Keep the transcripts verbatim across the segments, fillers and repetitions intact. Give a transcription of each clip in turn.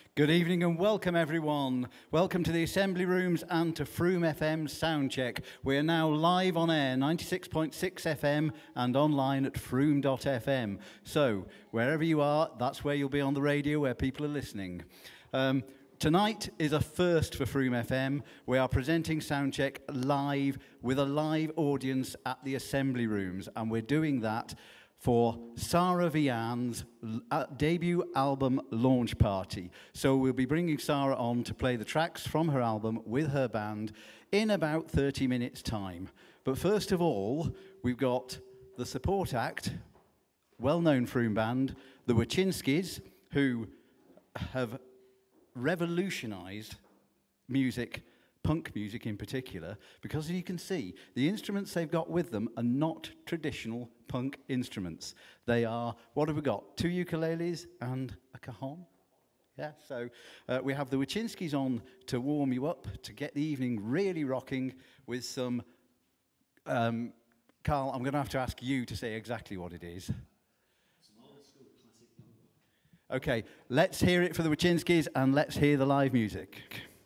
Good evening and welcome everyone. Welcome to the Assembly Rooms and to Frome F M Soundcheck. We are now live on air, ninety-six point six F M and online at frome dot F M. So, wherever you are, that's where you'll be on the radio where people are listening. Um, tonight is a first for Frome F M. We are presenting Soundcheck live with a live audience at the Assembly Rooms, and we're doing that for Sarah Vian's debut album launch party. So we'll be bringing Sarah on to play the tracks from her album with her band in about thirty minutes time. But first of all, we've got the support act, well-known Frome band, the Wachinskis, who have revolutionized music, punk music in particular, because as you can see, the instruments they've got with them are not traditional punk instruments. They are, what have we got? Two ukuleles and a cajon? Yeah, so uh, we have the Wachinskis on to warm you up, to get the evening really rocking with some, um, Carl, I'm going to have to ask you to say exactly what it is. Okay, let's hear it for the Wachinskis and let's hear the live music.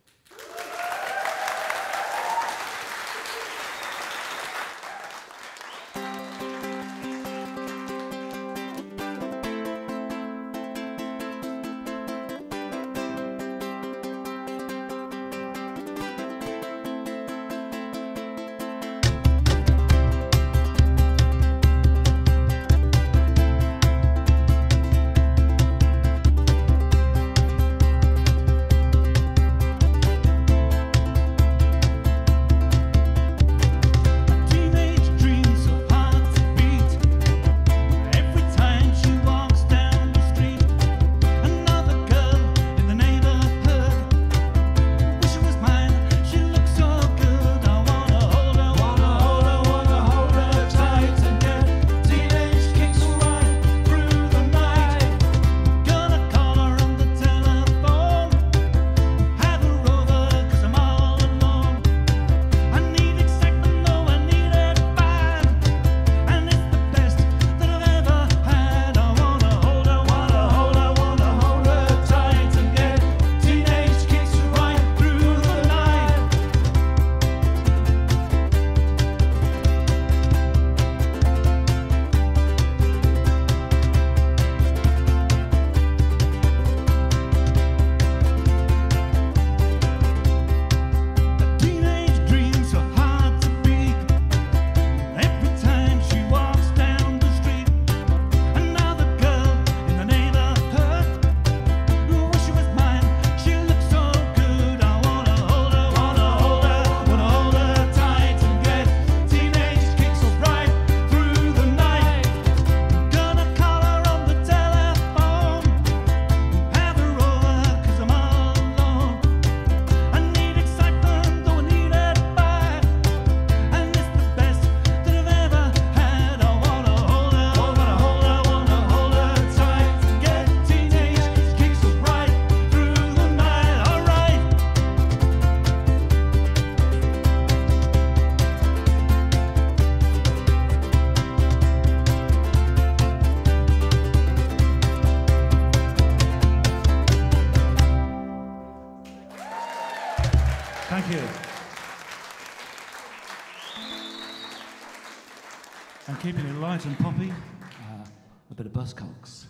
Keeping it light and poppy, uh, a bit of Buzzcocks.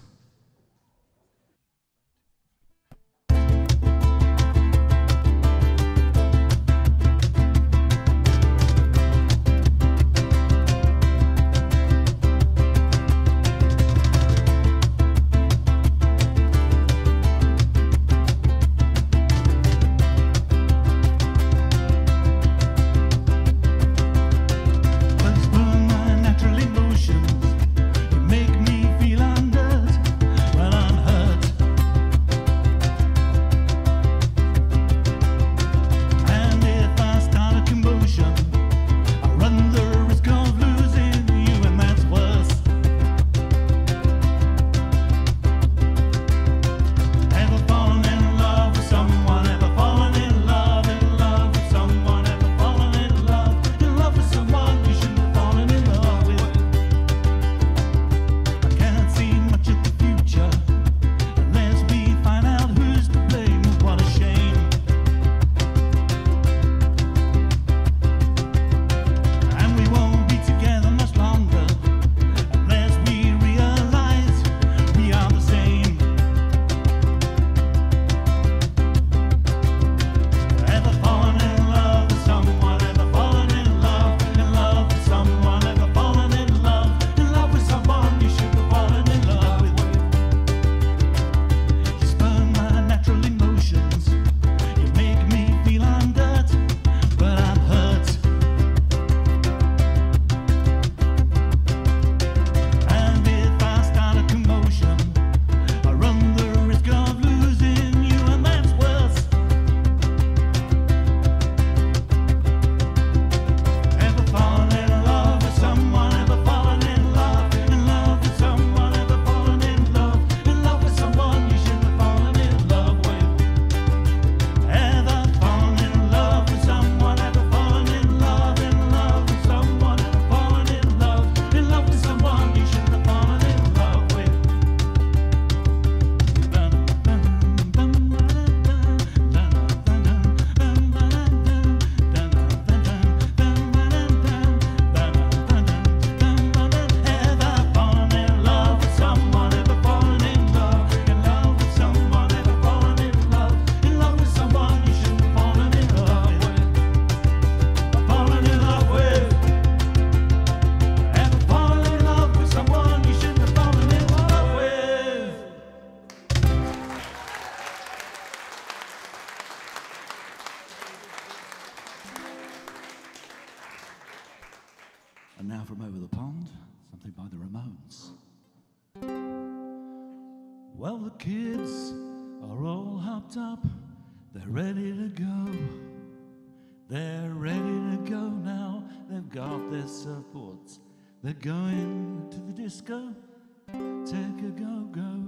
Make me feel under And now from over the pond, something by the Ramones. Well, the kids are all hopped up, they're ready to go. They're ready to go now, they've got their surfboards. They're going to the disco, take a go-go.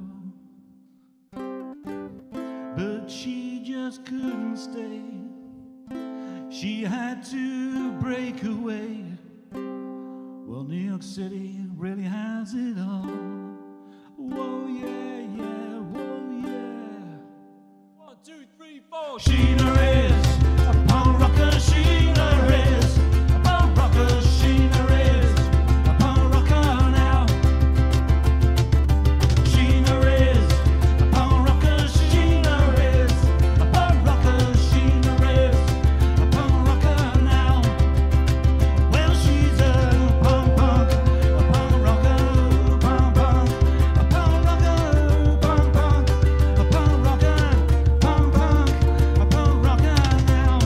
But she just couldn't stay. She had to break away. Well, New York City really has it all. Whoa, yeah, yeah, whoa, yeah. One, two, three, four. Sheena is a punk rocker. Sheena is a punk rocker. Sheena is a punk rocker now. Sheena is a punk rocker. Sheena is a punk rocker. Sheena is a punk rocker now. Well, she's a punk punk, a punk rocker, punk punk, a punk rocker, punk punk, a punk rocker, punk punk, a punk rocker now.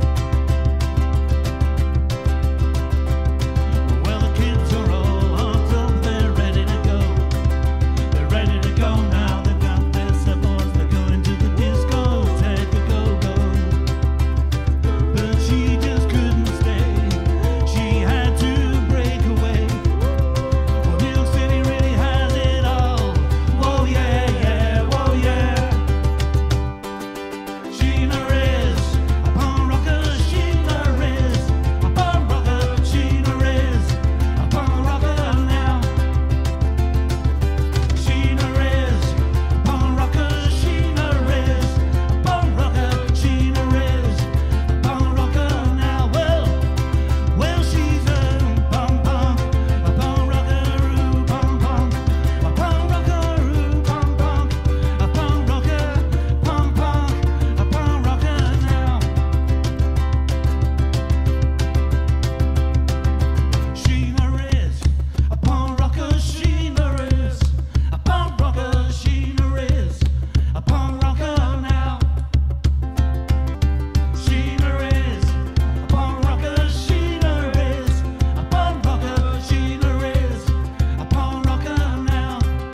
Well, the kids are all hopped up, they're ready to go. They're ready to go now. They've got their surfboards, they're going to the disco, take a go-go. But she just couldn't stay. She had to break away. Well, New York City really has it all. Whoa, yeah, yeah, whoa, yeah. Sheena is a punk rocker. Sheena is a punk rocker. Sheena is a punk rocker now. Sheena is a punk rocker. Sheena is a punk rocker. Sheena is a punk rocker now. Well, well, she's a punk punk, a punk rocker, ooh, punk punk, a punk rocker, ooh, punk punk, a punk rocker, punk punk, a punk rocker now. Sheena is a punk rocker. Sheena is a punk rocker. Sheena is a punk rocker now. Sheena is a punk rocker. Sheena is a punk rocker. Sheena is a punk rocker now.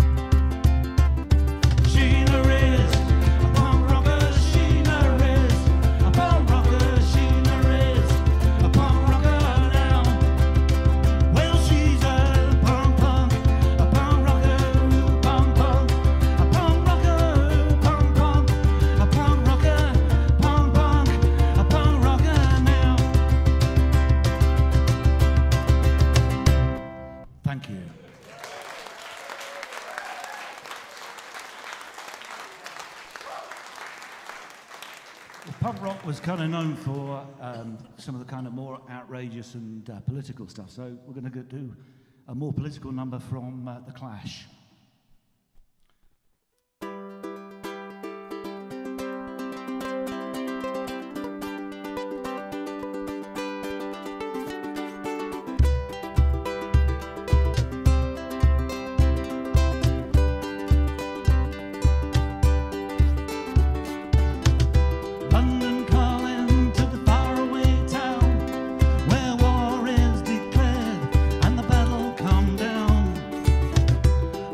Sheena is a punk rocker. Sheena is a punk rocker. Sheena is a punk rocker now. Well, she's a punk punk, a punk rocker, ooh, punk punk, a punk rocker, ooh, punk punk, a punk rocker, punk punk, a punk rocker now. Thank you. Well, punk rock was kind of known for um, some of the kind of more outrageous and uh, political stuff, so we're going to do a more political number from uh, The Clash. London calling to the faraway town where war is declared and the battle come down.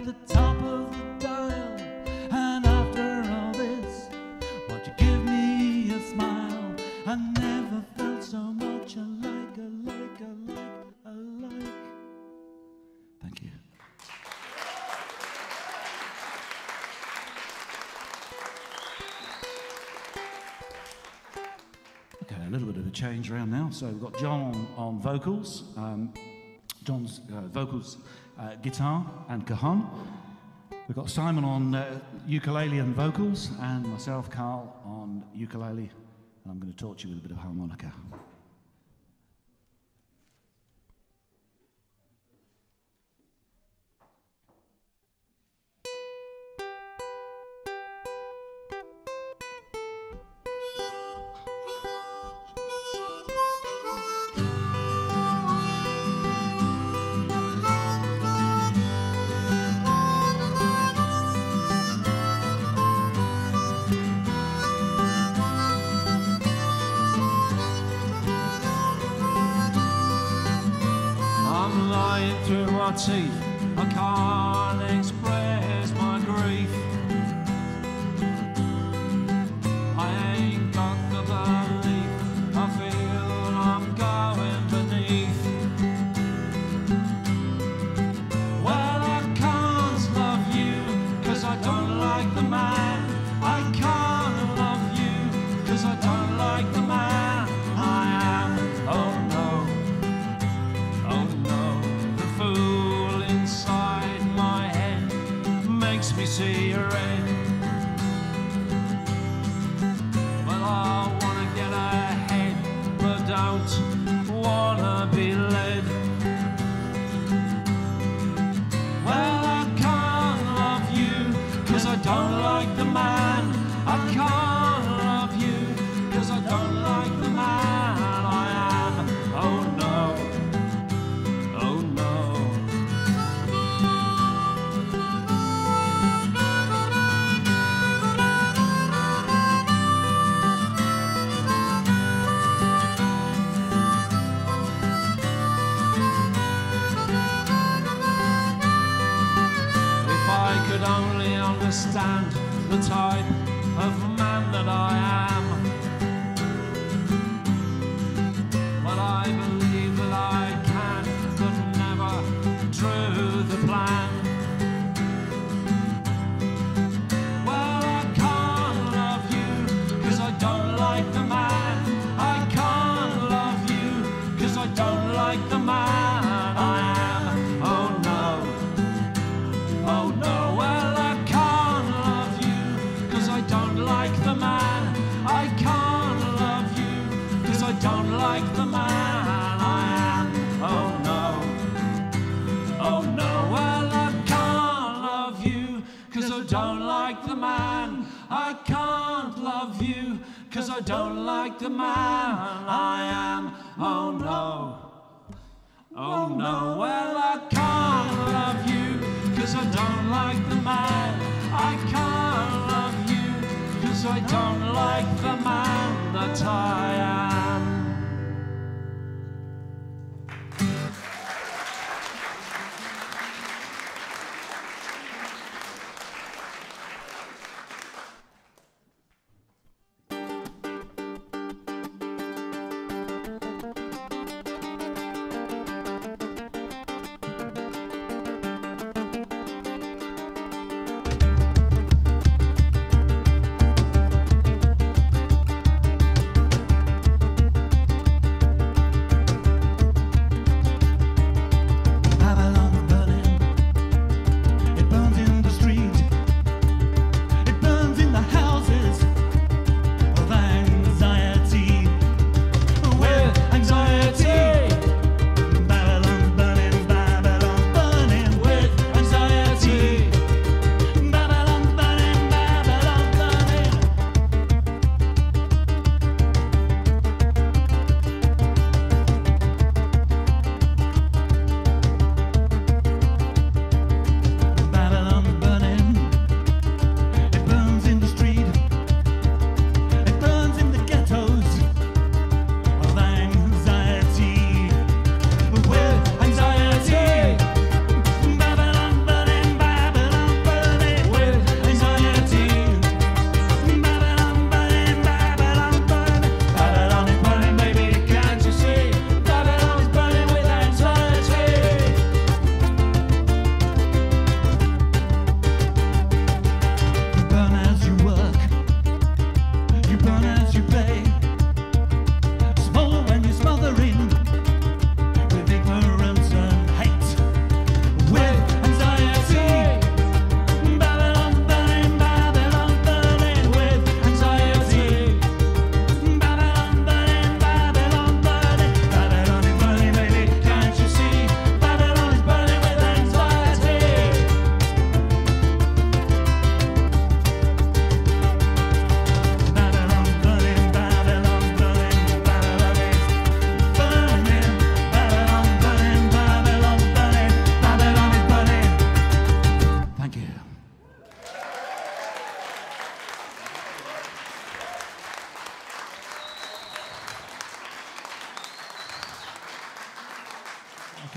the top of the dial. And after all this, won't you give me a smile? I never felt so much alike, alike, alike, alike. Thank you. Okay, a little bit of a change around now. So we've got John on, on vocals, um, John's uh, vocals, uh, guitar and cajon. We've got Simon on uh, ukulele and vocals, and myself, Carl, on ukulele. And I'm going to torture you with a bit of harmonica. Teeth. I can't express my grief. I ain't got the belief. I feel I'm going beneath. Well, I can't love you, cause I don't like the man. I can't love you, cause I don't like the man I am. Oh no, oh no, the fool inside my head makes me see red. Well, I wanna get ahead, but don't wanna be led. Well, I can't love you, cause I don't like the man. I can't love you, cause I don't like the man I am. Oh no, oh no. If I could only understand the type of man that I am, but I believe that I can, but never drew the plan. Well, I can't love you, cause I don't like the man. I can't love you, cause I don't like the man I am. Oh no, oh no. Well, I can't love you, cause I don't like the man. I can't love you, cause I don't like the man I am. Oh no, oh no. Well, I can't love you, cause I don't like the man. I can't love you, cause I don't like the man I am. Oh no, oh no. Well, I can't love you, cause I don't like the man. I can't love you, cause I don't like the man that I am.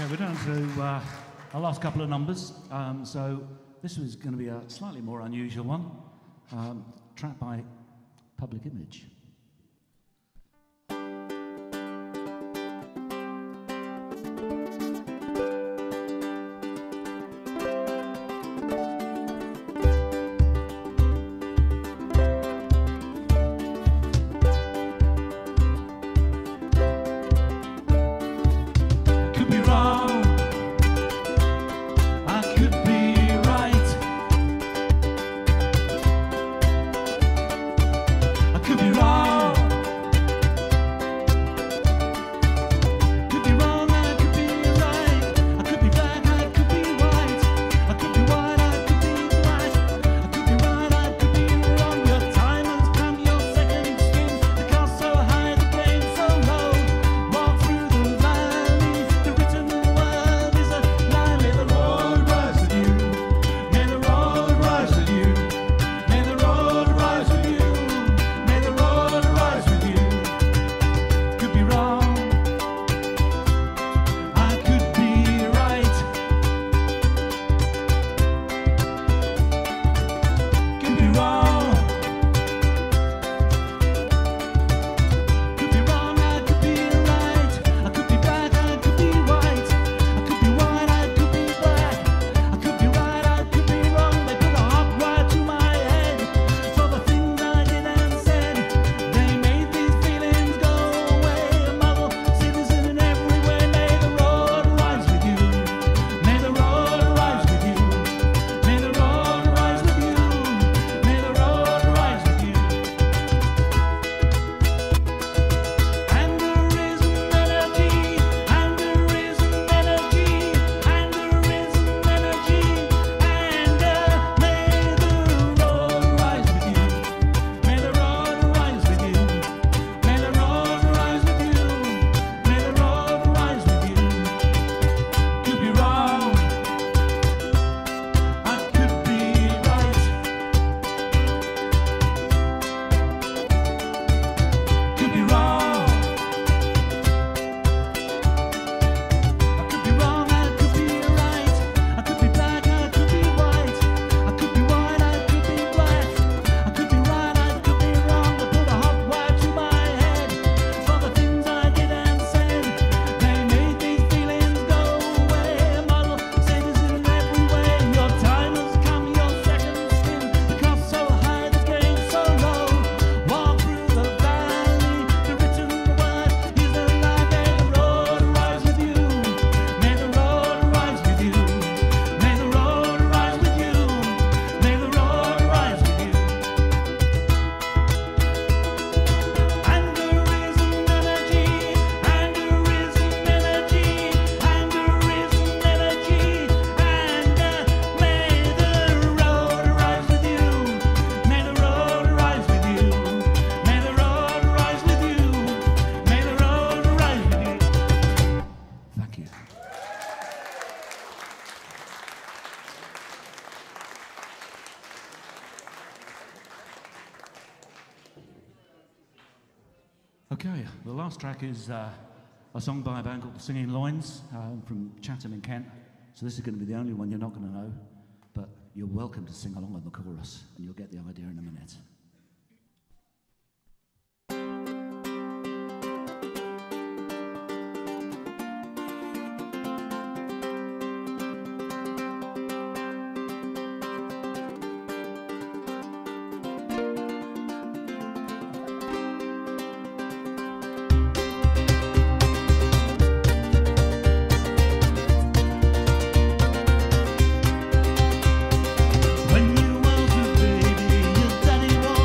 Okay, we're down to uh, our last couple of numbers. Um, so this was going to be a slightly more unusual one, um, track by Public Image. Okay, the last track is uh, a song by a band called The Singing Loins um, from Chatham in Kent. So this is going to be the only one you're not going to know, but you're welcome to sing along with the chorus, and you'll get the idea in a minute. When you was a baby, your daddy was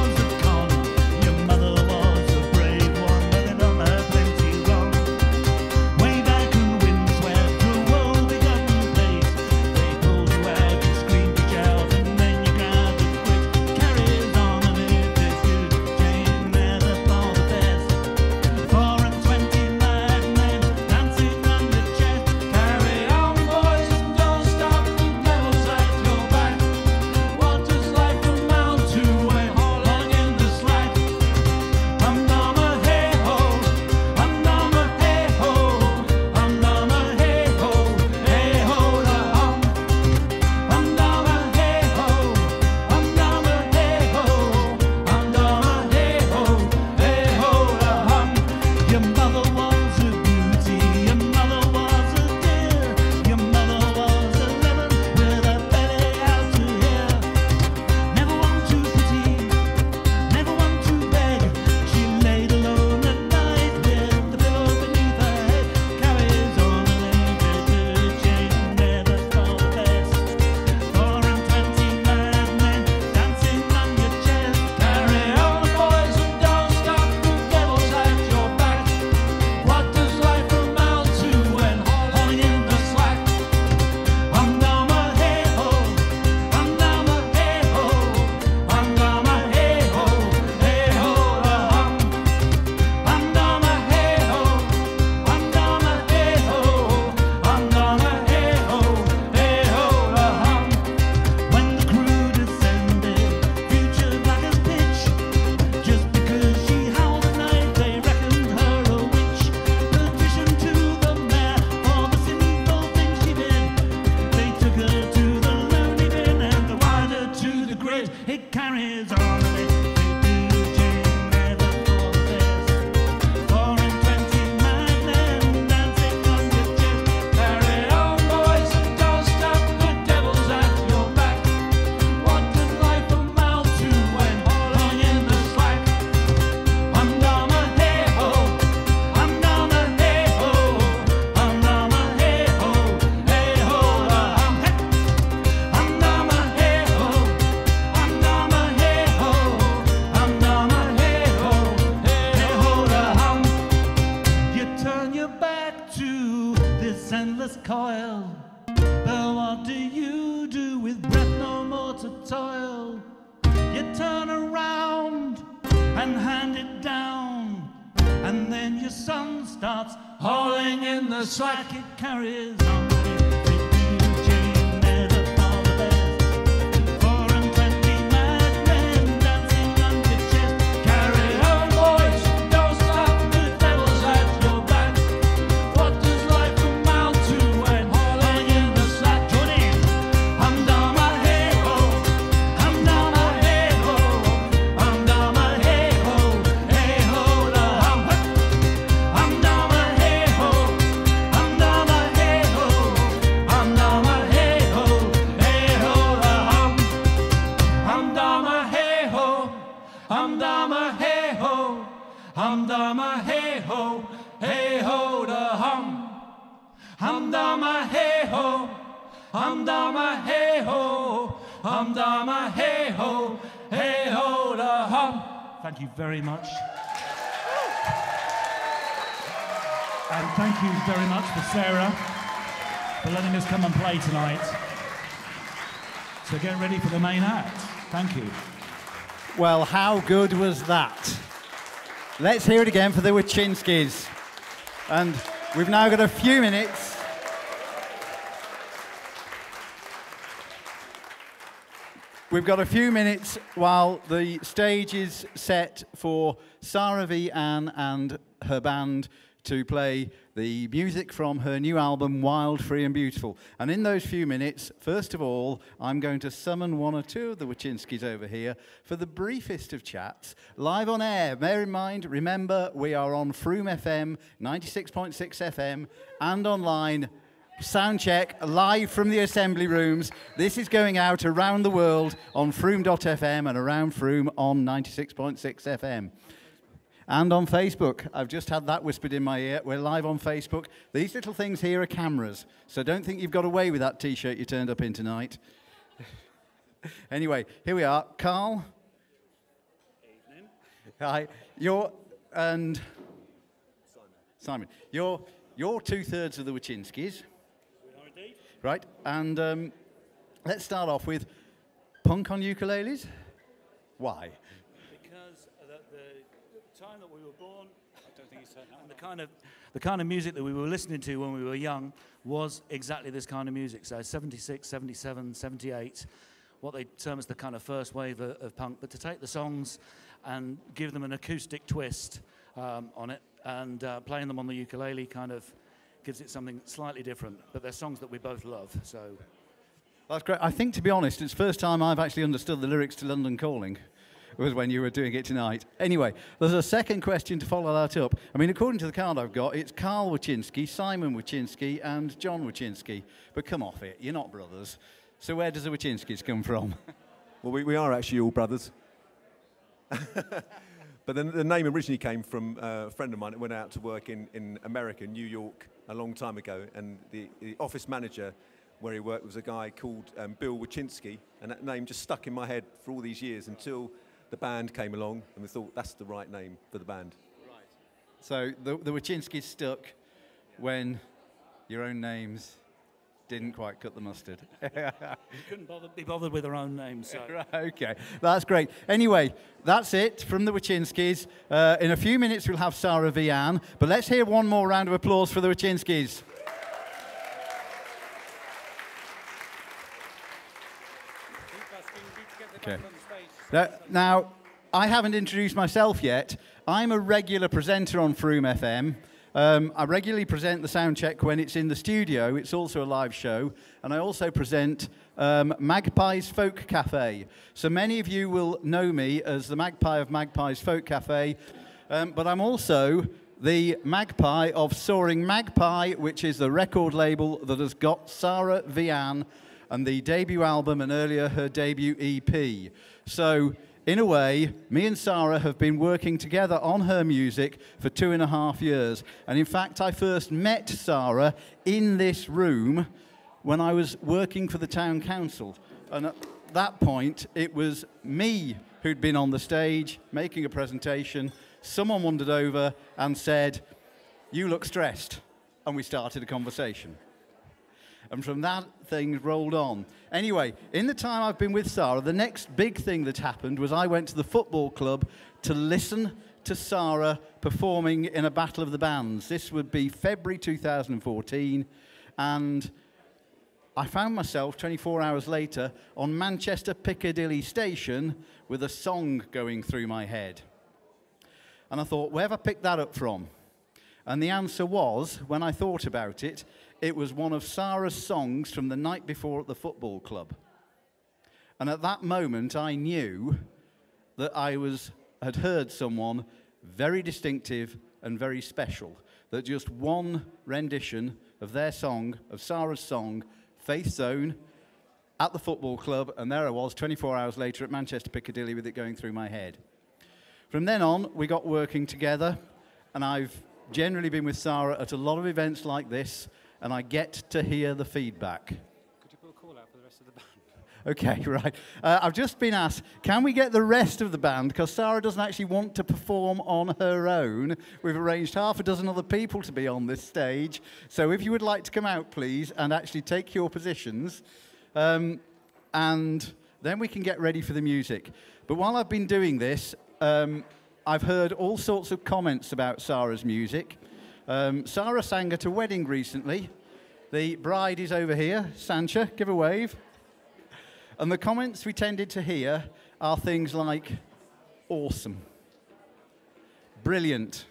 boys, it carries on. Coil, but what do you do with breath no more to toil? You turn around and hand it down, and then your son starts hauling in the slack. It carries on. Humdama hey ho, hey ho da hum. Humdama hey ho, humdama hey ho, humdama hey ho, hey ho da hum. Thank you very much. And thank you very much for Sarah for letting us come and play tonight. So get ready for the main act. Thank you. Well, how good was that? Let's hear it again for the Wachinskis. And we've now got a few minutes. We've got a few minutes while the stage is set for Sarah V. Ann and her band to play the music from her new album, Wild, Free and Beautiful. And in those few minutes, first of all, I'm going to summon one or two of the Wachinskis over here for the briefest of chats, live on air. Bear in mind, remember, we are on Froome F M, ninety-six point six F M, and online. Sound check, live from the assembly rooms. This is going out around the world on Froome dot F M and around Froome on ninety-six point six F M. And on Facebook. I've just had that whispered in my ear. We're live on Facebook. These little things here are cameras, so don't think you've got away with that T-shirt you turned up in tonight. Anyway, here we are. Carl. Evening. Hi. You're, and Simon. Simon. You're, you're two-thirds of the Wachinskis. We are indeed. Right, and um, let's start off with punk on ukuleles. Why? Because the, the time that we were born, I don't think he said that, and the kind of the kind of music that we were listening to when we were young was exactly this kind of music. So seventy-six, seventy-seven, seventy-eight, what they term as the kind of first wave of, of punk. But to take the songs and give them an acoustic twist um, on it, and uh, playing them on the ukulele kind of gives it something slightly different. But they're songs that we both love, so. That's great. I think, to be honest, it's the first time I've actually understood the lyrics to London Calling. Was when you were doing it tonight. Anyway, there's a second question to follow that up. I mean, according to the card I've got, it's Carl Wachinski, Simon Wachinski, and John Wachinski. But come off it, you're not brothers. So where does the Wachinskis come from? Well, we, we are actually all brothers. But then the name originally came from uh, a friend of mine that went out to work in, in America, New York, a long time ago. And the, the office manager where he worked was a guy called um, Bill Wachinski. And that name just stuck in my head for all these years until the band came along, and we thought that's the right name for the band. Right. So the, the Wachinskis stuck when your own names didn't quite cut the mustard. We couldn't bother, be bothered with our own names. So. Right, okay, that's great. Anyway, that's it from the Wachinskis. Uh, in a few minutes, we'll have Sarah V. Ann, but let's hear one more round of applause for the Wachinskis. Okay. Now, now, I haven't introduced myself yet. I'm a regular presenter on Froome F M. Um, I regularly present the sound check when it's in the studio. It's also a live show. And I also present um, Magpie's Folk Cafe. So many of you will know me as the Magpie of Magpie's Folk Cafe. Um, but I'm also the Magpie of Soaring Magpie, which is the record label that has got Sarah Vian and the debut album and earlier her debut E P. So in a way, me and Sarah have been working together on her music for two and a half years. And in fact, I first met Sarah in this room when I was working for the town council. And at that point, it was me who'd been on the stage making a presentation. Someone wandered over and said, "You look stressed." And we started a conversation. And from that, things rolled on. Anyway, in the time I've been with Sarah, the next big thing that happened was I went to the football club to listen to Sarah performing in a Battle of the Bands. This would be February two thousand fourteen. And I found myself twenty-four hours later on Manchester Piccadilly Station with a song going through my head. And I thought, where have I picked that up from? And the answer was, when I thought about it, it was one of Sarah's songs from the night before at the football club. And at that moment, I knew that I was, had heard someone very distinctive and very special, that just one rendition of their song, of Sarah's song, Faith Zone, at the football club, and there I was twenty-four hours later at Manchester Piccadilly with it going through my head. From then on, we got working together, and I've generally been with Sarah at a lot of events like this, and I get to hear the feedback. Could you put a call out for the rest of the band? Okay, right. Uh, I've just been asked, can we get the rest of the band? Because Sarah doesn't actually want to perform on her own. We've arranged half a dozen other people to be on this stage. So if you would like to come out, please, and actually take your positions, um, and then we can get ready for the music. But while I've been doing this, um, I've heard all sorts of comments about Sarah's music. Um, Sarah sang at a wedding recently. The bride is over here. Sancha, give a wave. And the comments we tended to hear are things like, awesome, brilliant.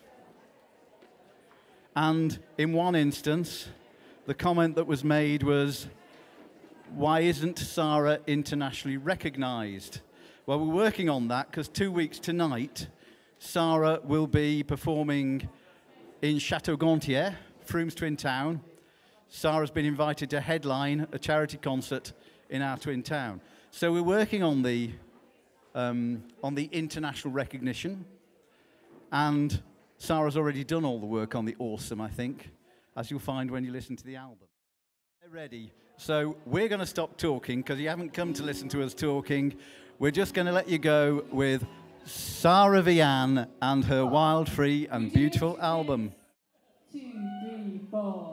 And in one instance, the comment that was made was, why isn't Sarah internationally recognized? Well, we're working on that because two weeks tonight, Sarah will be performing in Château-Gontier, Froome's twin town. Sarah's been invited to headline a charity concert in our twin town. So we're working on the, um, on the international recognition, and Sarah's already done all the work on the awesome, I think, as you'll find when you listen to the album. They're ready. So we're going to stop talking because you haven't come to listen to us talking. We're just going to let you go with Sarah Vian and her wild, free and beautiful album. Two, three, four.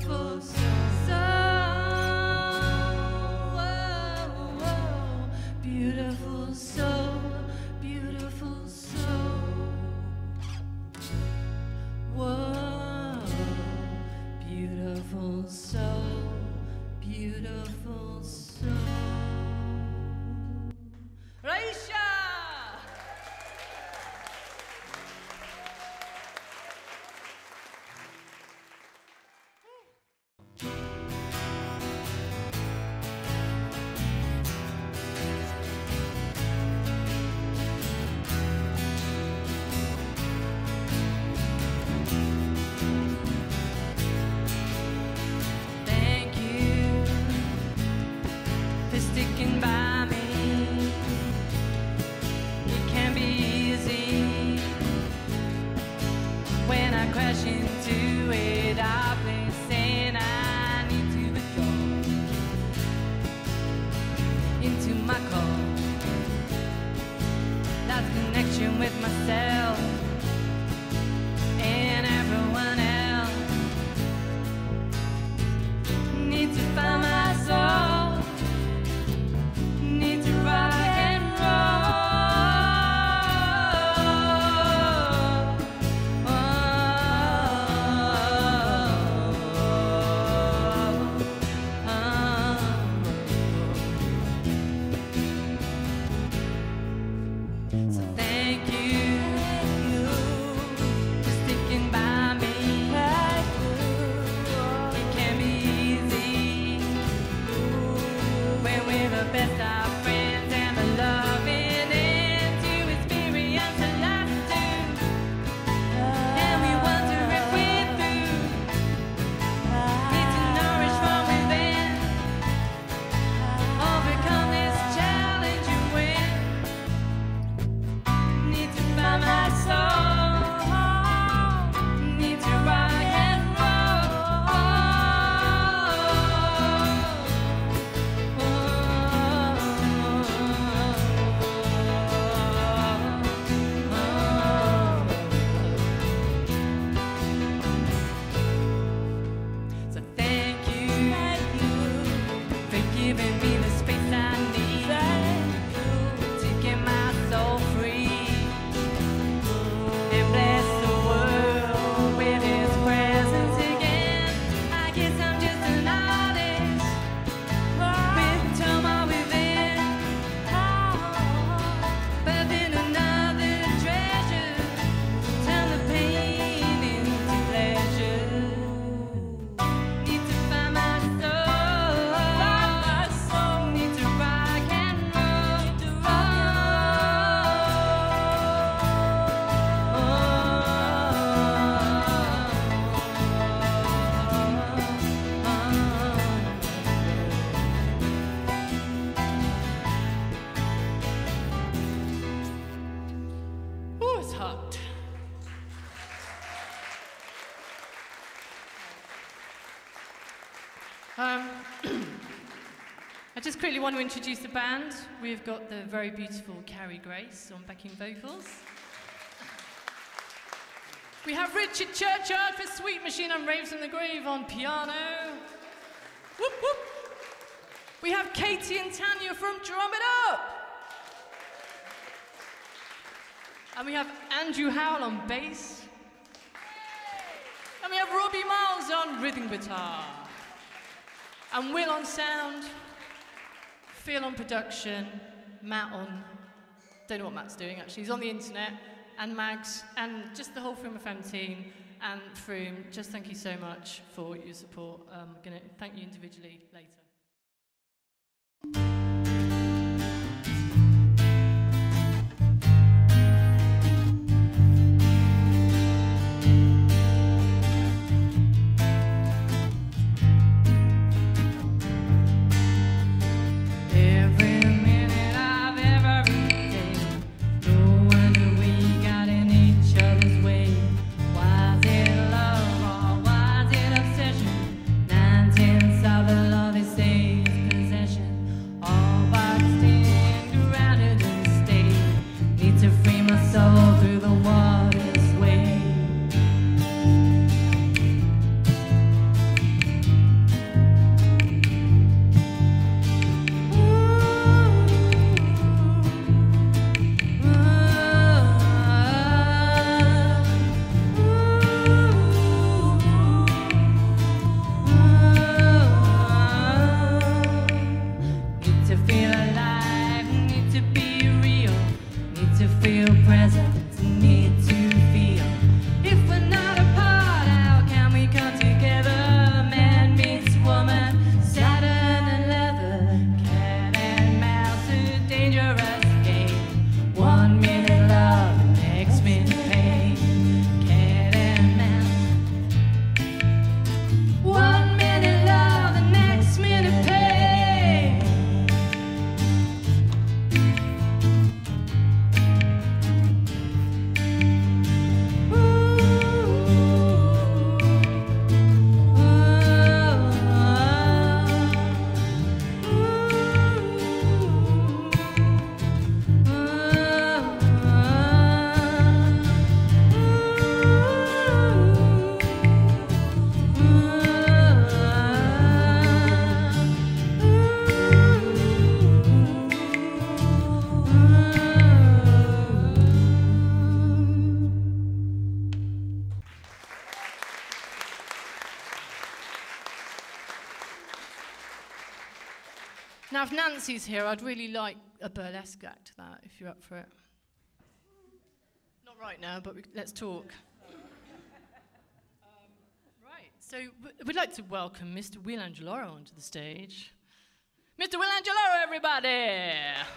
beautiful soul. Whoa, whoa, beautiful soul, beautiful soul. Whoa, beautiful soul, beautiful soul. Raisha! Thank you for sticking by me. It can be easy when I crash into a dark place and I need to withdraw into my core. That's connection with myself and everyone else. Need to find my soul. Need to rock and roll. So thank you for sticking by me. It can be easy when we're the best of friends and the loving end to experience a life too. And we wonder if we're through. Need to nourish from within. Overcome this challenge and win. Need to find my soul. Need to rock and roll. So thank you for giving me the space I need to get my soul free and bless the world with His presence again. I guess I'm just an artist with trauma within, but then another treasure, turn the pain into pleasure. Need to find my soul, need to rock and roll. Oh, it's hot. Um, I just quickly want to introduce the band. We've got the very beautiful Carrie Grace on backing vocals. We have Richard Churchyard for Sweet Machine and Raves in the Grave on piano. Whoop, whoop. We have Katie and Tanya from Drum It Up. And we have Andrew Howell on bass. And we have Robbie Miles on rhythm guitar. And Will on sound, Phil on production, Matt on, don't know what Matt's doing actually, he's on the internet, and Mags, and just the whole Froome F M team, and Froome, just thank you so much for your support. Um, I'm going to thank you individually later. Every minute of every day, no wonder we got in each other's way. Was it love or was it obsession? Nine tenths of the love they say is possession. All Now, if Nancy's here, I'd really like a burlesque act to that, if you're up for it. Not right now, but we, let's talk. um, right, so w- we'd like to welcome Mister Will Angeloro onto the stage. Mister Will Angeloro, everybody!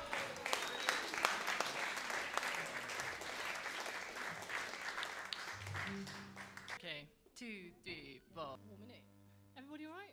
Okay, two, three, four. One minute. Everybody all right?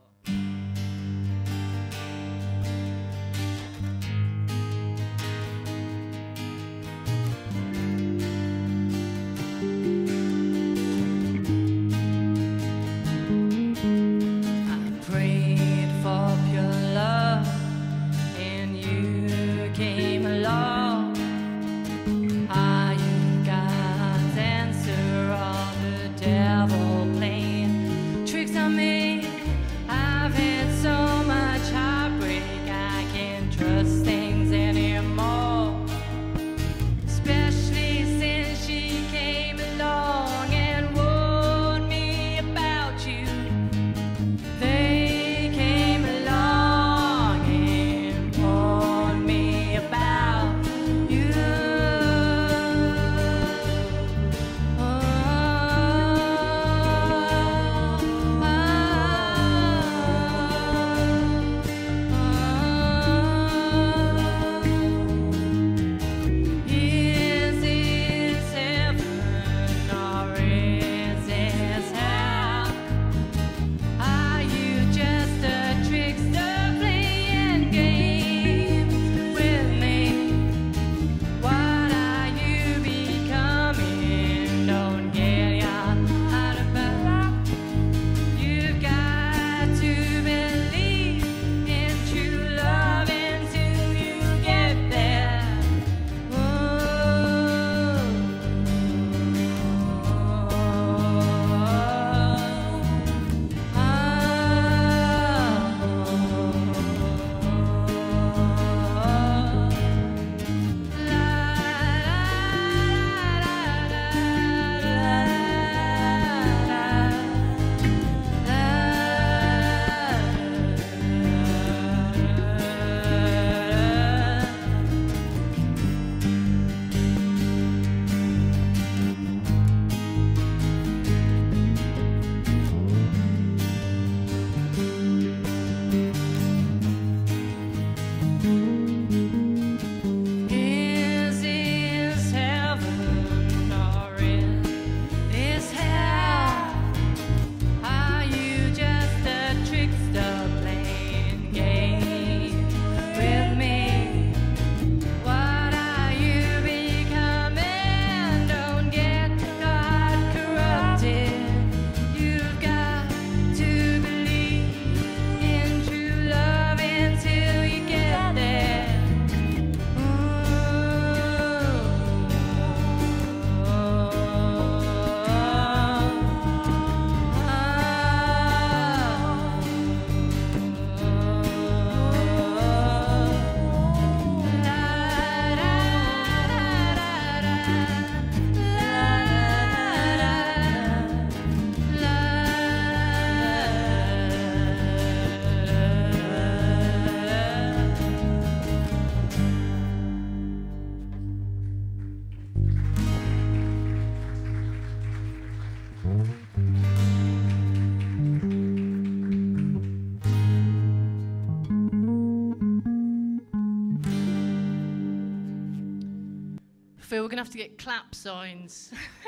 Phil, we're going to have to get clap signs.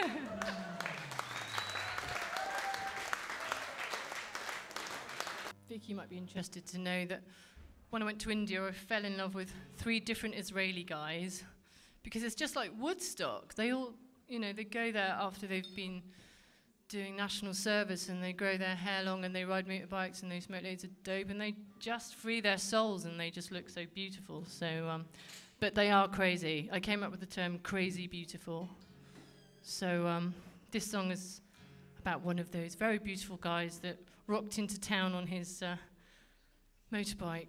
Vicky, you might be interested to know that when I went to India, I fell in love with three different Israeli guys because it's just like Woodstock. They all, you know, they go there after they've been doing national service and they grow their hair long and they ride motorbikes and they smoke loads of dope and they just free their souls and they just look so beautiful. So, um, but they are crazy. I came up with the term crazy beautiful. So um, this song is about one of those very beautiful guys that rocked into town on his uh, motorbike.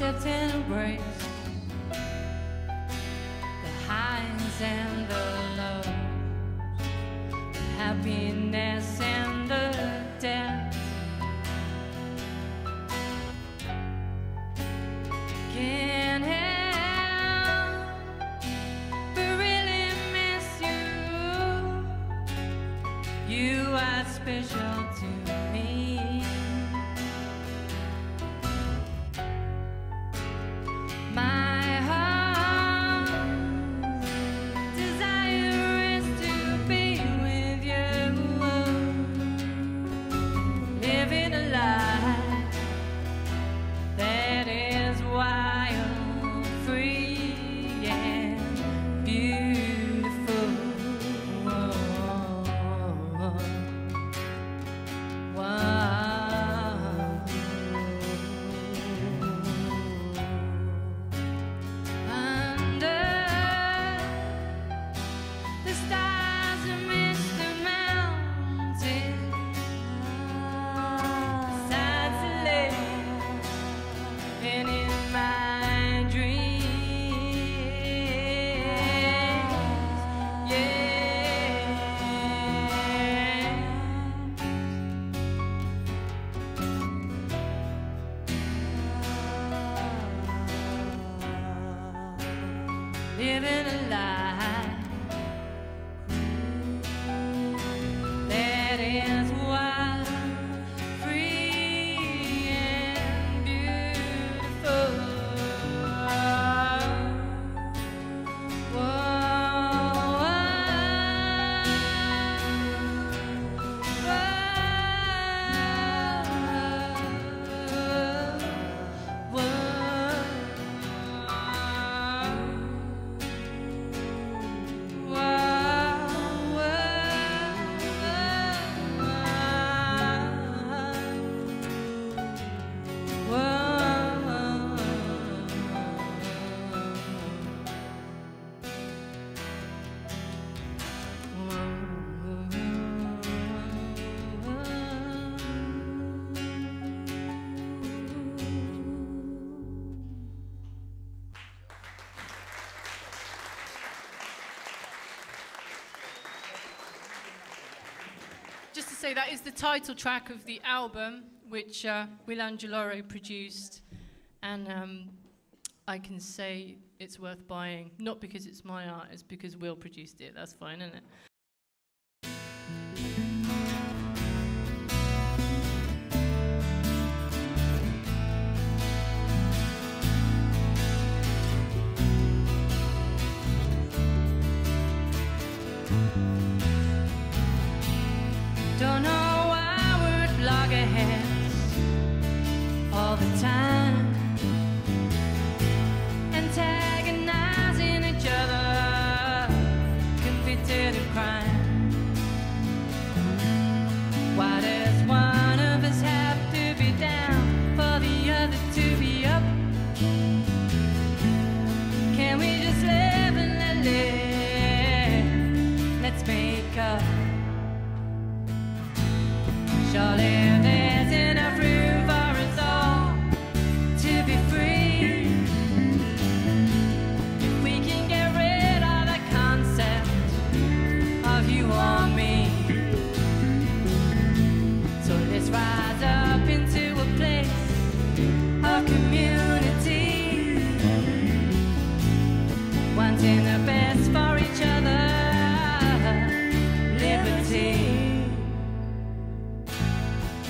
concept and embrace the highs and the lows, the happiness and the depth. Can't help but really miss you. You are special to me. My heart's desire is to be with you, living a life that is wild, free, and beautiful. Under the stars amidst the mountains, beside the lake, and in my dreams, yeah. Living a life that is wild, free, and beautiful. Just to say, that is the title track of the album, which uh, Will Angeloro produced. And um, I can say it's worth buying, not because it's my art, it's because Will produced it. That's fine, isn't it? Don't know why we're at loggerheads all the time, antagonizing each other, convicted of crime. Why does one of us have to be down for the other to be up? Can we just live and let live? Let's make up. Surely there's enough room for us all to be free. If we can get rid of the concept of you or me. So let's rise up into a place of community, wanting the best for each other, liberty.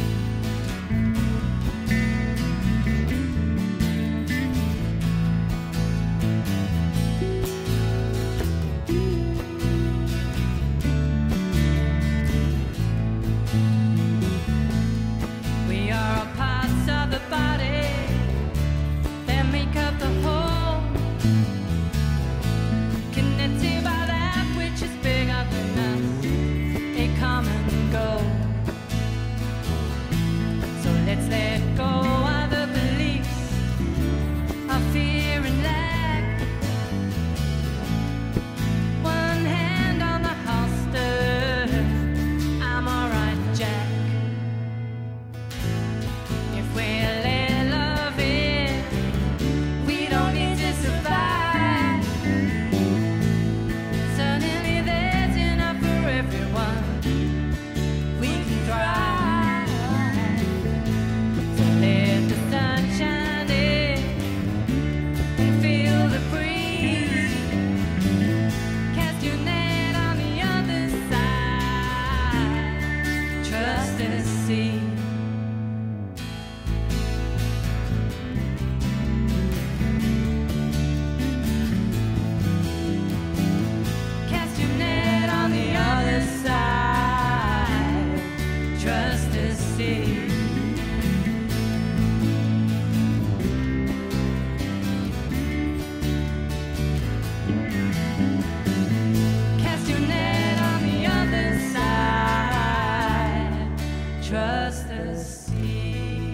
ecstasy. Cast your net on the other side. Trust the sea. Cast your net on the other side. Trust the sea.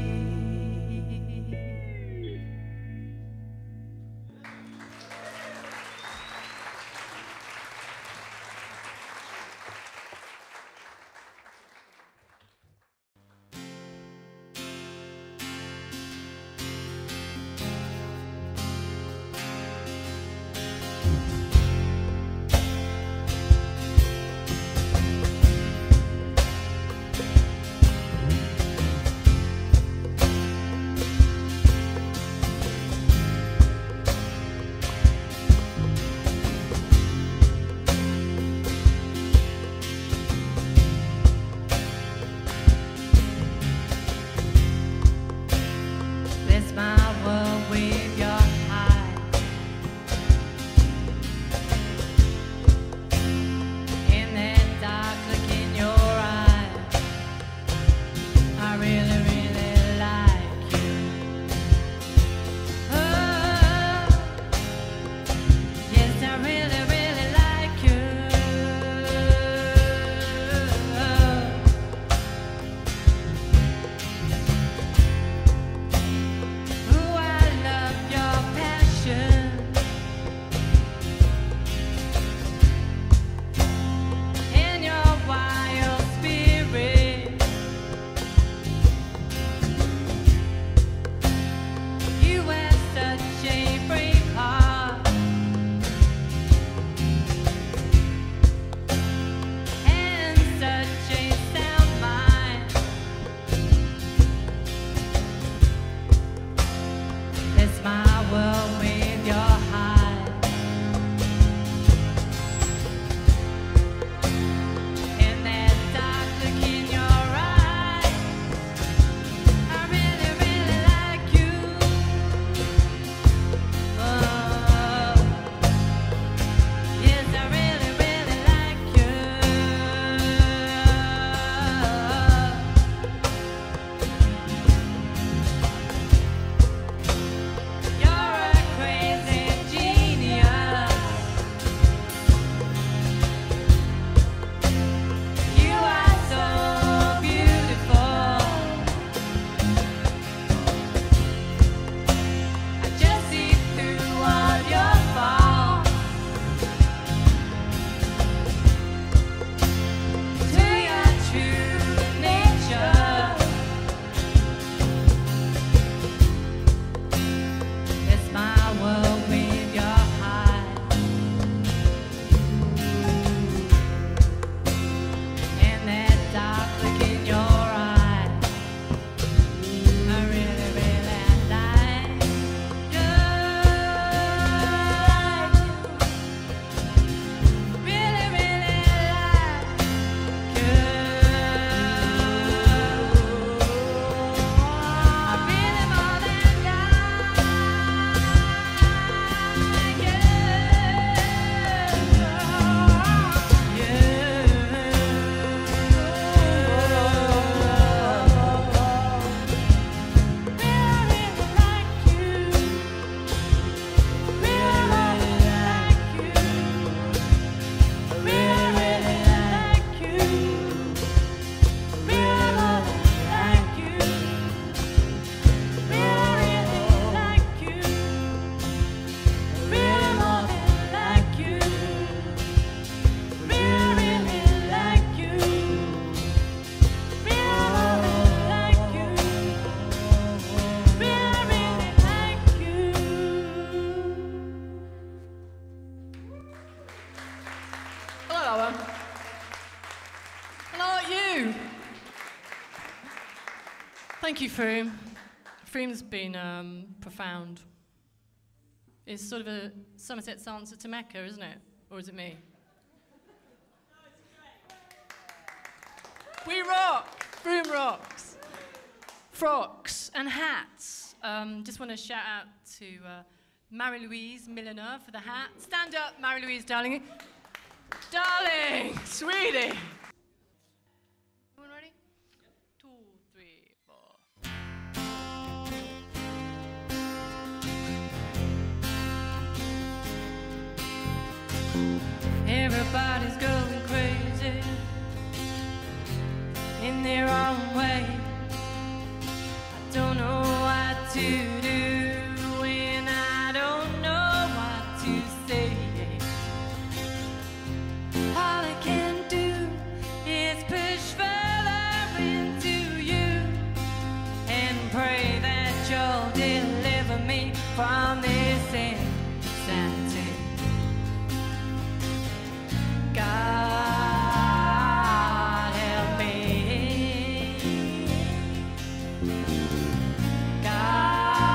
Bless my world with your heart. In that dark look in your eye, I really, really like you. Oh, yes, I really, really like you. Ooh, I love your passion and your wild spirit. You have such a brave heart and such a sound mind. Bless my world with your heart and that dark look in your eye. I really, really like you. Oh, yes, I really, really like you. You're a crazy genius. You are so beautiful. I just see through all your faults to your true nature. Bless my world with your heart and that dark look in your eye. I really, really like you. Really, really like you. I really more than like you. Hello, Alan. And how about you? Thank you, Froome. Froome's been um, profound. It's sort of a Somerset's answer to Mecca, isn't it? Or is it me? We rock! Broom rocks. Frocks and hats. Um, just want to shout out to uh, Marie-Louise Milliner for the hat. Stand up, Marie-Louise, darling. Darling, sweetie. Everyone ready? Two, three, four. Everybody's going crazy in their own way. I don't know what to do when I don't know what to say. All I can do is push further into you and pray that you'll deliver me from this insanity. God help me. God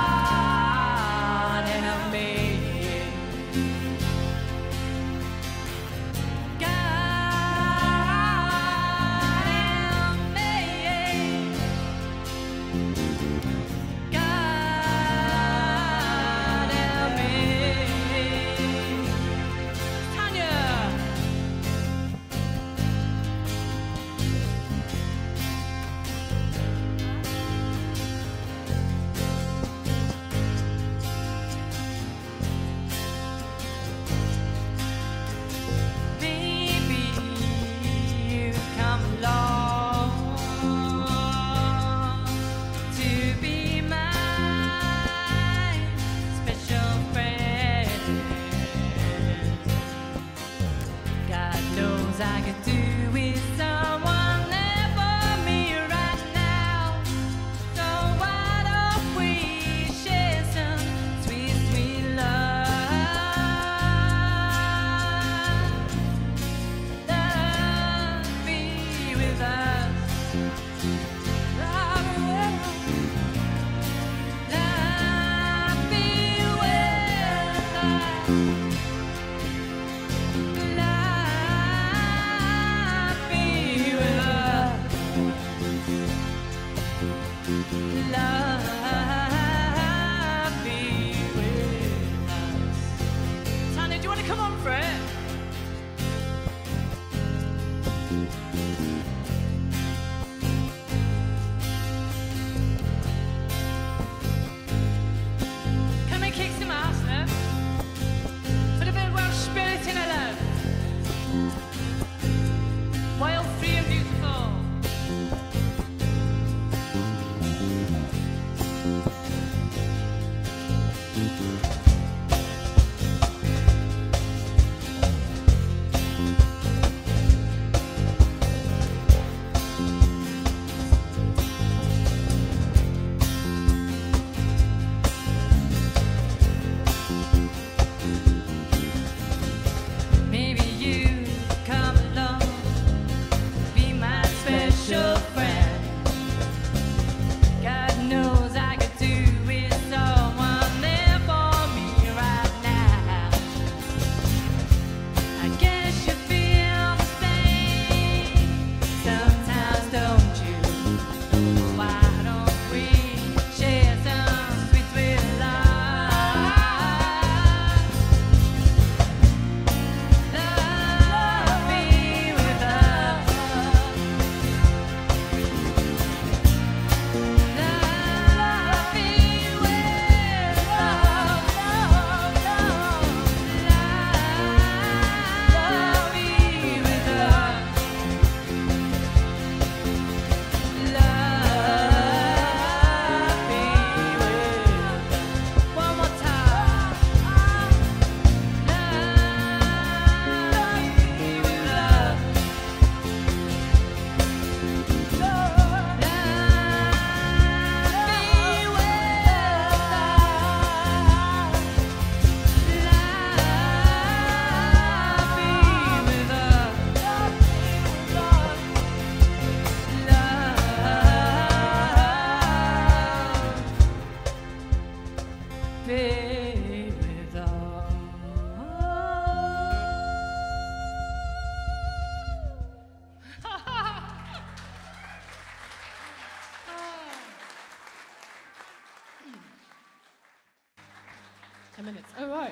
Ten minutes. Oh, right.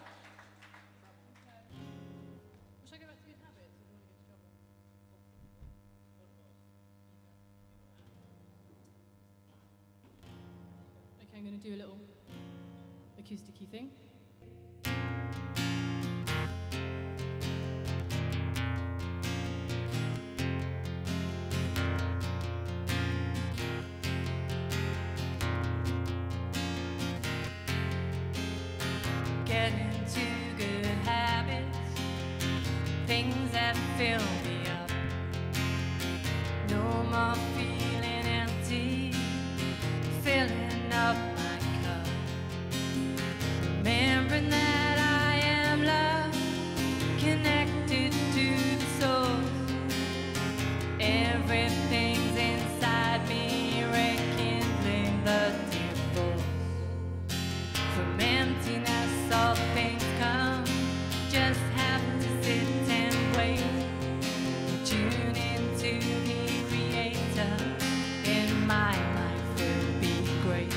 Should I go back to good habits or do you want to get into trouble? Okay, I'm going to do a little acoustic-y thing. Get into good habits, things that fill me up. No more feeling empty, filling up my cup. Remembering that I am love, connected to the source. Everything's inside me, rekindling the deep force. From emptiness all things come, just have to sit and wait. Tune into the creator, and my life will be great.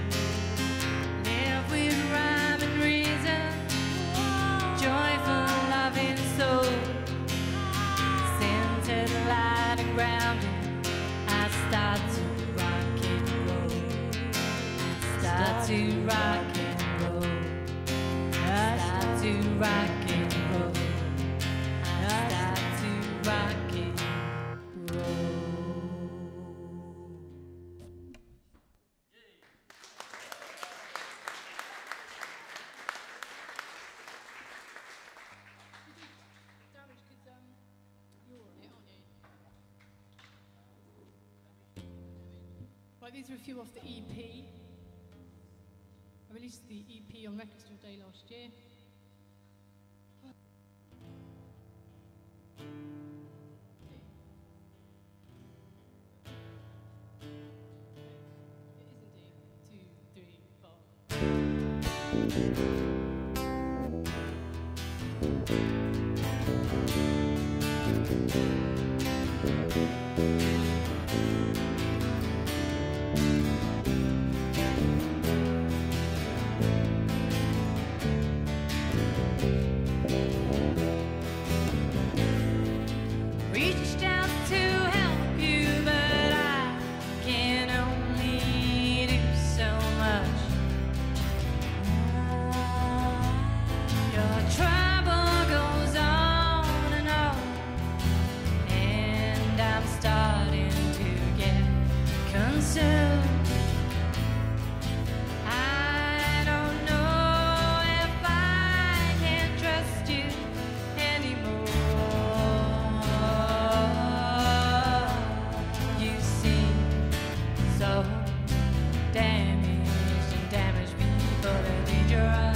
Live with rhyme and reason, joyful, loving soul. Centered, light and grounded, I start to rock and roll. Start to rock and roll. Start to rock and roll. Start to rock and roll. Damage, because um, you're on it, aren't you? Right, these are a few off the E P. I released the E P on Record Store Day last year. It is indeed. Two, three, four. Reached out to help you, but I can only do so much. Your trouble goes on and on, and I'm starting to get consumed. I don't know if I can trust you anymore. You seem so damaged and damaged people are dangerous.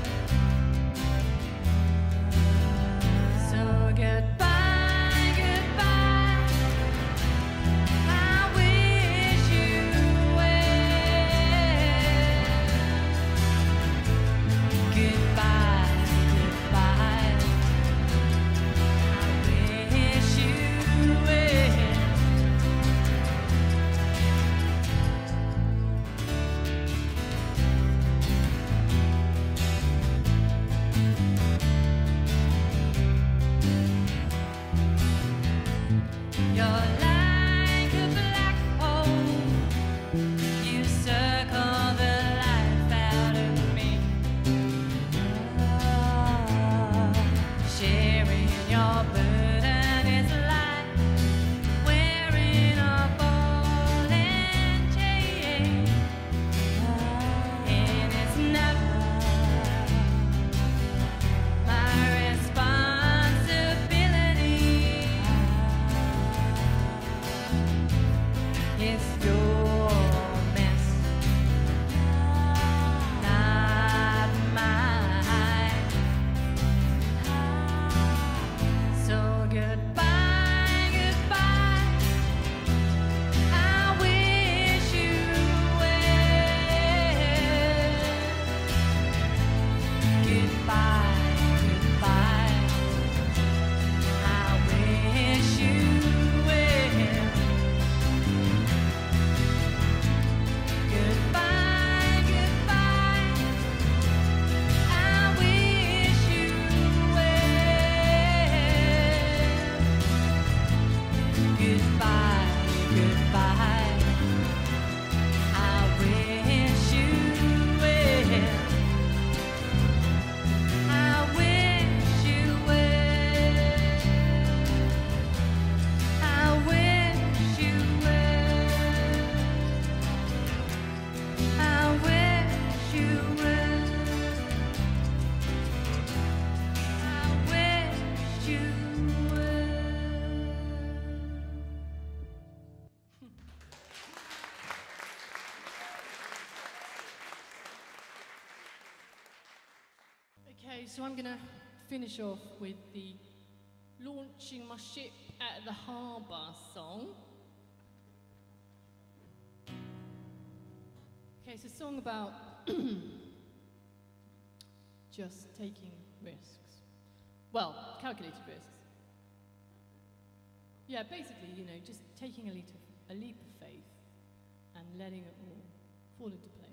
So goodbye, goodbye. I wish you well. Goodbye, goodbye. I wish you well. You're like a black hole. You circle the life out of me. Sharing your burden is like wearing a ball and chain. And it's never my responsibility. It's your mess, not mine. So goodbye, goodbye. I wish you well. Goodbye, goodbye. I wish you well. Okay, so I'm going to finish off with the Launching My Ship at the Harbour song. Okay, it's a song about just taking risks. Well, calculated risks. Yeah, basically, you know, just taking a leap of, a leap of faith and letting it all fall into place.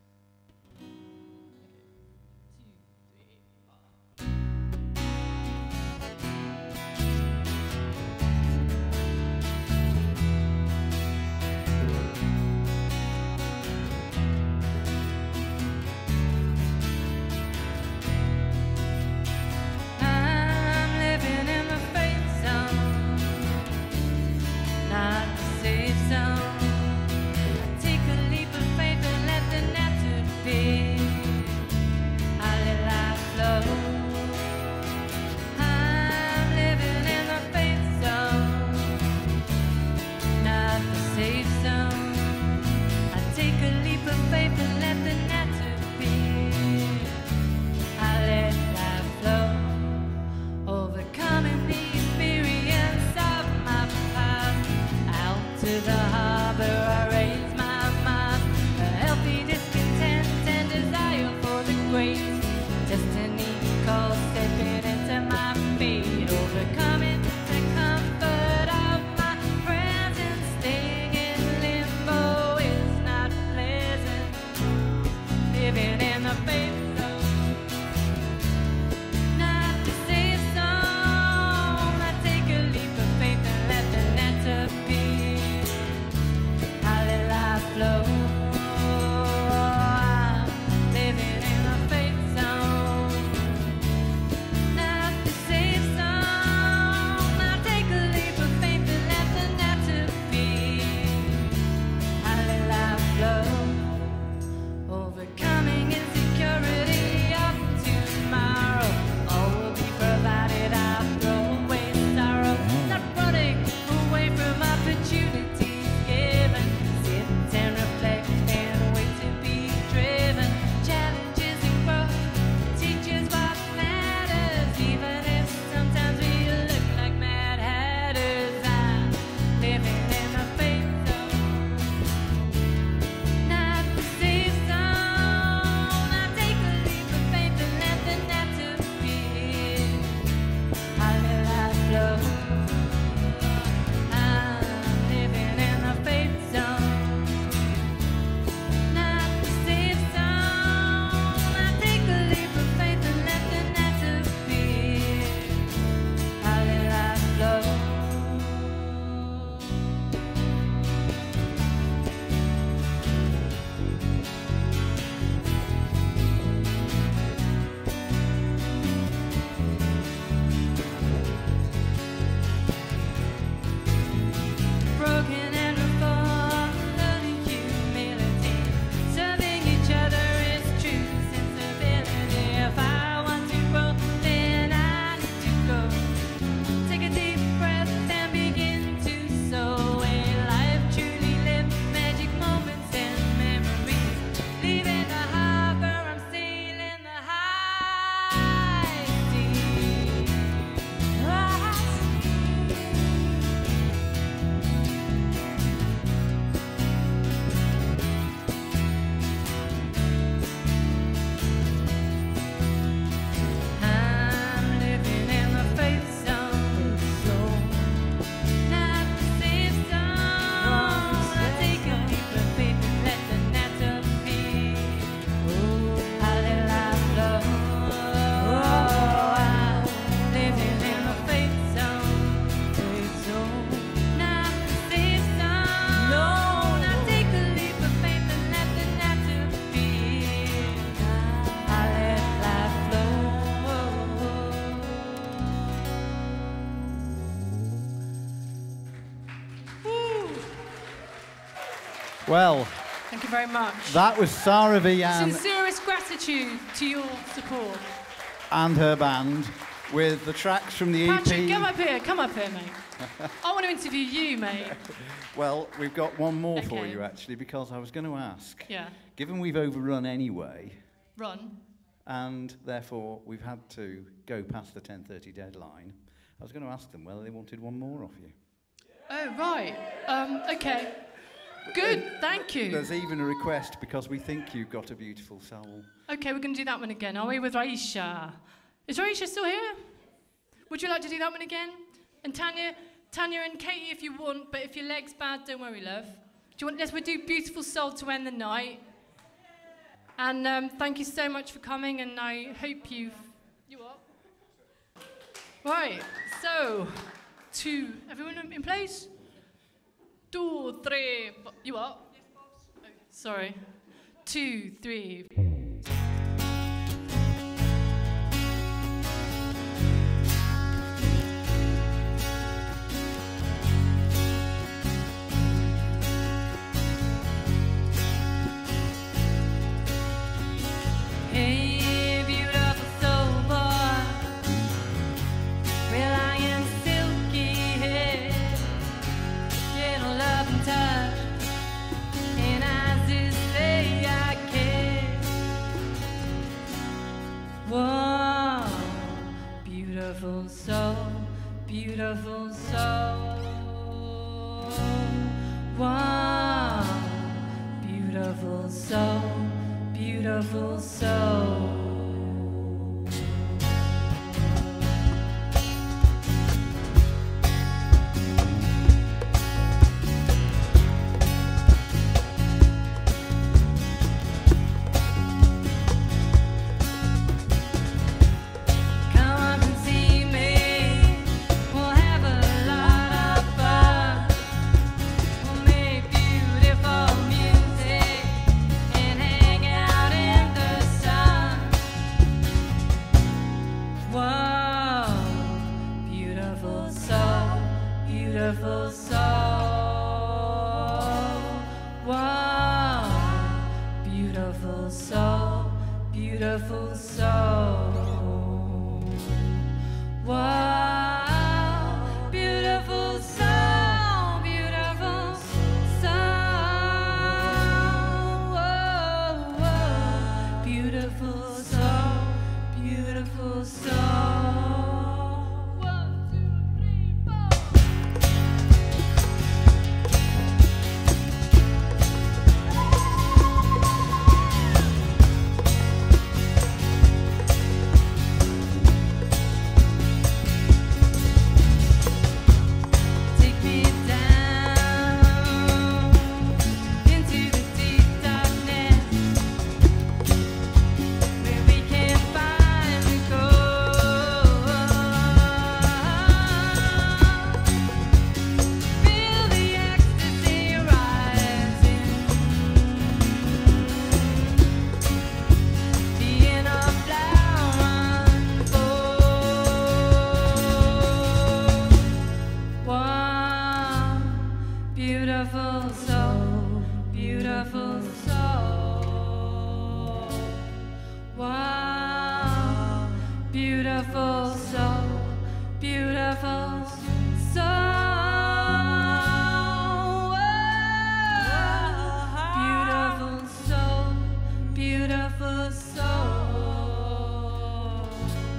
Well, thank you very much. That was Sarah Vian. Sincerest gratitude to your support. And her band with the tracks from the Patrick, E P. come up here, come up here, mate. I want to interview you, mate. Well, we've got one more for Okay. you, actually, because I was going to ask. Yeah. Given we've overrun anyway, Run. and therefore we've had to go past the ten thirty deadline. I was going to ask them whether they wanted one more of you. Oh, right. Um, okay. Good, thank you. There's even a request because we think you've got a beautiful soul. Okay, we're going to do that one again, are we, with Raisha? Is Raisha still here? Would you like to do that one again? And Tanya, Tanya and Katie if you want, but if your leg's bad, don't worry, love. Do you want, let's we'll do Beautiful Soul to end the night. And um, thank you so much for coming, and I hope you've... You what? Right, so, two, everyone in place? Two, three, four, you what? Yes, boss. Oh, sorry. Two, three. Hey, beautiful soul boy, well, I am silky hair, gentle love and touch, and eyes that say I care. Whoa, beautiful soul, beautiful soul. Whoa, beautiful soul. Beautiful soul. Come up and see me. We'll have a lot of fun. We'll make beautiful music and hang out in the sun. Whoa, beautiful soul, beautiful soul. Whoa, beautiful soul, beautiful soul. Whoa, beautiful soul, beautiful soul. Whoa, whoa, beautiful soul, beautiful soul. One, two, three, four. Take me down into the deep darkness, where we can find the gold. Feel the ecstasy rising, the inner flower unfold. One beautiful soul, beautiful soul. One beautiful soul, beautiful soul. Beautiful soul, beautiful soul.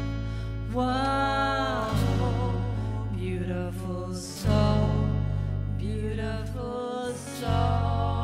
Wow, beautiful soul, beautiful soul.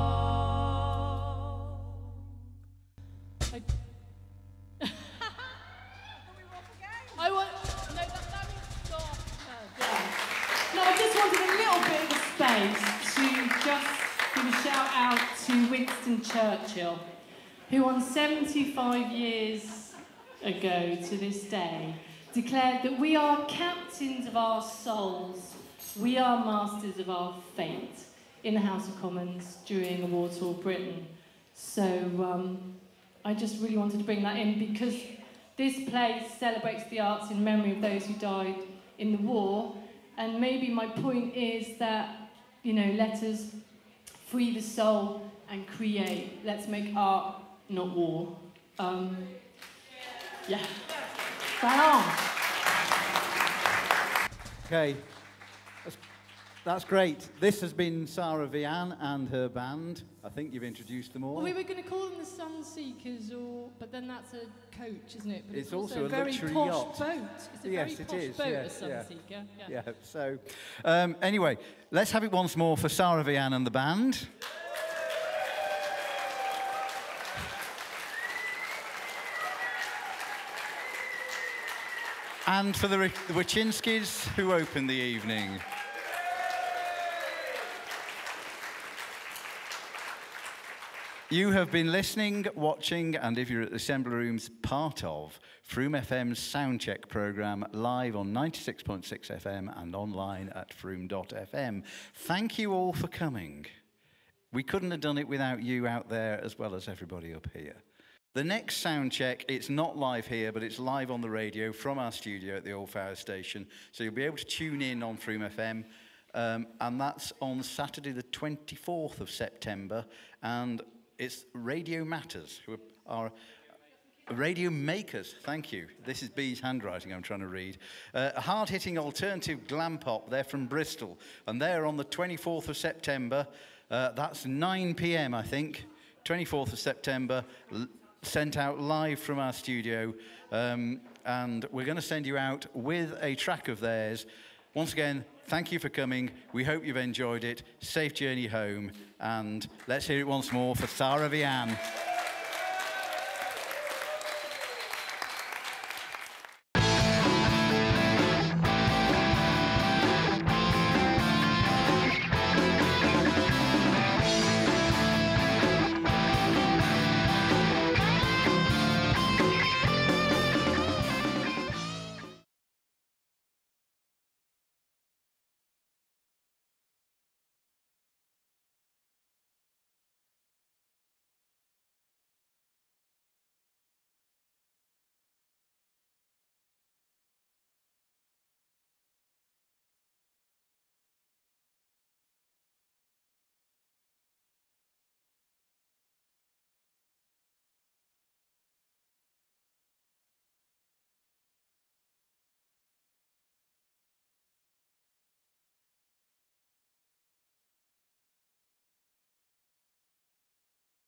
I want. No, that, that means stop. No, I just wanted a little bit of space to just give a shout out to Winston Churchill, who on seventy-five years ago to this day declared that we are captains of our souls, we are masters of our fate in the House of Commons during a war-torn Britain. So um, I just really wanted to bring that in because this place celebrates the arts in memory of those who died in the war, and maybe my point is that, you know, let us free the soul and create. Let's make art, not war. Um, yeah. Bang on. Okay. As, That's great. This has been Sarah Vian and her band. I think you've introduced them all. Well, we were going to call them the Sunseekers, or but then that's a coach, isn't it? But It's it's, also also a a very luxury posh yacht. boat. It's a Yes, very it posh is, boat, yes, a yeah. Sunseeker. Yeah. Yeah, so um, anyway, let's have it once more for Sarah Vian and the band. And for the, the Wachinskis, who opened the evening. You have been listening, watching, and if you're at the Assembly Rooms, part of Froome F M's Soundcheck programme, live on ninety-six point six F M and online at froome dot F M. Thank you all for coming. We couldn't have done it without you out there as well as everybody up here. The next sound check, it's not live here, but it's live on the radio from our studio at the Old Fowler Station. So you'll be able to tune in on Froome F M. Um, and that's on Saturday the twenty-fourth of September. And it's Radio Matters, who are Radio Makers. Thank you. This is Bee's handwriting I'm trying to read. Uh, a hard-hitting alternative glam pop. They're from Bristol. And they're on the twenty-fourth of September. Uh, that's nine p m, I think. twenty-fourth of September. Sent out live from our studio, um, and we're going to send you out with a track of theirs. Once again, thank you for coming. We hope you've enjoyed it. Safe journey home, and let's hear it once more for Sarah Vian.